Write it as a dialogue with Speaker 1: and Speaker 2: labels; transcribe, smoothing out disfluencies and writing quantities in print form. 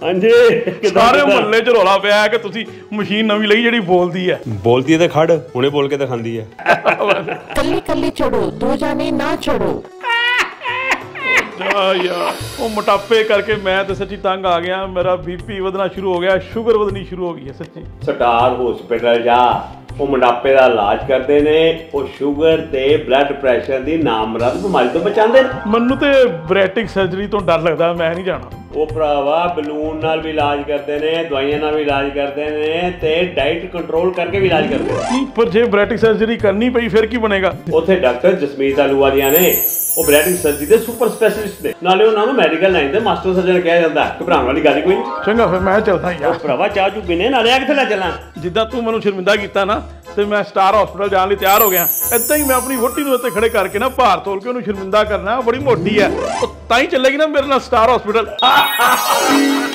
Speaker 1: हाँ जी
Speaker 2: सारे मुहल्ले च रौला पिया है कि तुसी मशीन नवीं लई जिहड़ी बोलदी है
Speaker 1: तो खड़ हुणे बोल के दिखांदी है।
Speaker 3: कल्ली कल्ली चढ़ो, दो जाने ना चढ़ो।
Speaker 2: यार वो मोटापे करके मैं तो सच्ची तंग आ गया, मेरा बीपी ਵਧਣਾ शुरू हो गया, शुगर ਵਧਣੀ शुरू हो गई है सच्ची।
Speaker 1: स्टार हॉस्पिटल जा, वो मोटापे का इलाज करते ने, वो शुगर ते ब्लड प्रेशर दी नामरद बीमारी तो बचांदे ने।
Speaker 2: ਮੈਨੂੰ ਤੇ ਬਰੈਟਿਕ ਸਰਜਰੀ ਤੋਂ ਡਰ ਲੱਗਦਾ, मैं नहीं जाना।
Speaker 1: वो भरावा बलून नाल भी इलाज करते ने, दवाइयां नाल भी इलाज करते ने ते डाइट कंट्रोल करके भी इलाज करते ने।
Speaker 2: नहीं पर जे ब्रैटिक सर्जरी करनी पई फिर की बनेगा?
Speaker 1: उत्थे डॉक्टर जसमीत आलूवालिया ने, वो ब्रैटिक सर्जरी दे सुपर स्पेशलिस्ट ने, नाले उन्हां नूं मैडिकल लाइन दे मास्टर सर्जन कहा जांदा है। घबराउण वाली गल कोई नहीं।
Speaker 2: चंगा फिर मैं चलदा यार।
Speaker 1: भरावा चाह चू पीने नाले किथे ले चलां?
Speaker 2: जिद्दां तू मैनूं शर्मिंदा कीता ना ਤੇ ਮੈਂ ਸਟਾਰ ਹਸਪੀਟਲ ਜਾਣ ਲਈ ਤਿਆਰ ਹੋ ਗਿਆ। ਇਦਾਂ ਹੀ ਮੈਂ ਆਪਣੀ ਵੋਟੀ ਨੂੰ ਇੱਥੇ ਖੜੇ ਕਰਕੇ ਨਾ ਭਾਰ ਤੋਲ ਕੇ ਉਹਨੂੰ ਸ਼ਰਮਿੰਦਾ ਕਰਨਾ, ਬੜੀ ਮੋਟੀ ਹੈ, ਉਹ ਤਾਂ ਹੀ ਚੱਲੇਗੀ ਨਾ ਮੇਰੇ ਨਾਲ ਸਟਾਰ ਹਸਪੀਟਲ।